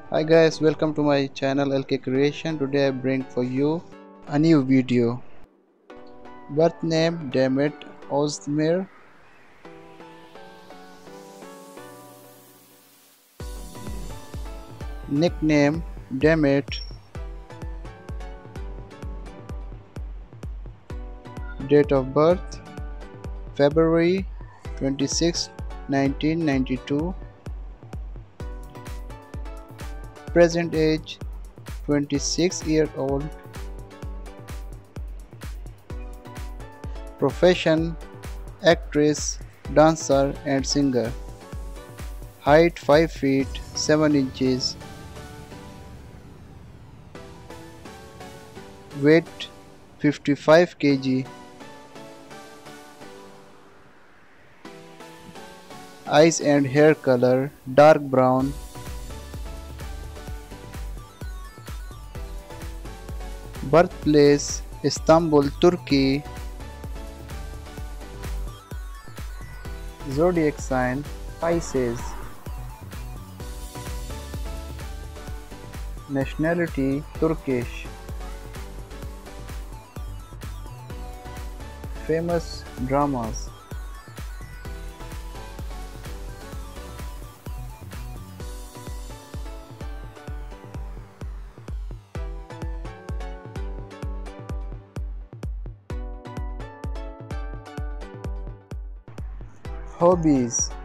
Hi guys, welcome to my channel LK Creation. Today I bring for you a new video. Birth name Demet özdemir. Nickname Demet. Date of birth February 26, 1992. Present age 26-year-old. Profession actress, dancer and singer. Height 5 feet 7 inches. Weight 55 kg. Eyes and hair color dark brown. Birthplace Istanbul, Turkey. Zodiac sign Pisces. Nationality Turkish. Famous dramas Hobbies